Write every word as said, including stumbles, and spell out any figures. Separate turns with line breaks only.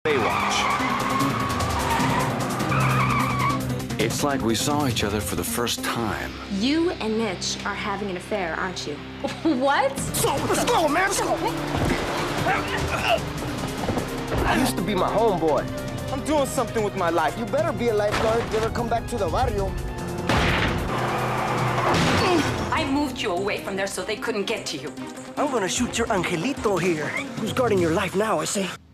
Baywatch. It's like we saw each other for the first time.
You and Mitch are having an affair, aren't you? What?
So, let's go, man, let's go! I used to be my homeboy. I'm doing something with my life. You better be a lifeguard. You ever come back to the barrio?
I moved you away from there so they couldn't get to you.
I'm gonna shoot your angelito here. Who's guarding your life now, I say?